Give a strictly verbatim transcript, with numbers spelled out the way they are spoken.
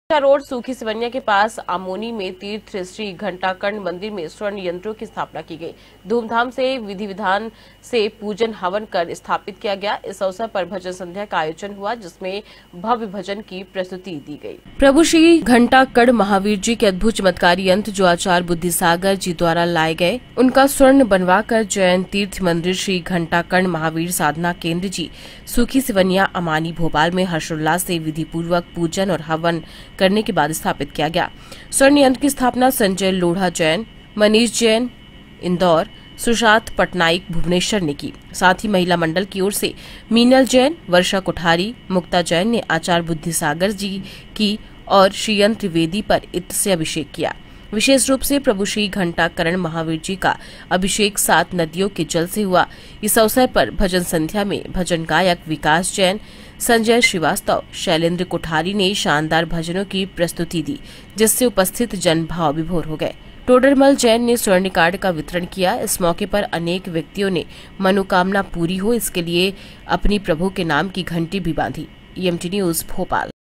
Road सूखी सिवनिया के पास आमोनी में तीर्थ श्री घंटाकर्ण मंदिर में स्वर्ण यंत्रों की स्थापना की गई। धूमधाम से विधि विधान से पूजन हवन कर स्थापित किया गया। इस अवसर पर भजन संध्या का आयोजन हुआ, जिसमें भव्य भजन की प्रस्तुति दी गई। प्रभु श्री घंटाकर्ण महावीर जी के अद्भुत चमत्कारी यंत्र जो आचार्य बुद्धिसागर जी द्वारा लाए गए, उनका स्वर्ण बनवाकर जैन तीर्थ मंदिर श्री घंटाकर्ण महावीर साधना केंद्र जी सूखी सिवनिया अमानी भोपाल में हर्षोल्लास से विधि पूर्वक पूजन और हवन करने के बाद स्थापित किया गया। स्वर्ण यंत्र की स्थापना संजय लोढ़ा जैन, मनीष जैन इंदौर, सुशांत पटनायक भुवनेश्वर ने की। साथ ही महिला मंडल की ओर से मीनल जैन, वर्षा कोठारी, मुक्ता जैन ने आचार्य बुद्धिसागर जी की और श्री यंत्र वेदी पर इत्र से अभिषेक किया। विशेष रूप से प्रभु श्री घंटाकर्ण महावीर जी का अभिषेक सात नदियों के जल से हुआ। इस अवसर पर भजन संध्या में भजन गायक विकास जैन, संजय श्रीवास्तव, शैलेंद्र कोठारी ने शानदार भजनों की प्रस्तुति दी, जिससे उपस्थित जन भाव विभोर हो गए। टोडरमल जैन ने स्वर्ण कार्ड का वितरण किया। इस मौके पर अनेक व्यक्तियों ने मनोकामना पूरी हो इसके लिए अपनी प्रभु के नाम की घंटी भी बांधी। EMT news Bhopal.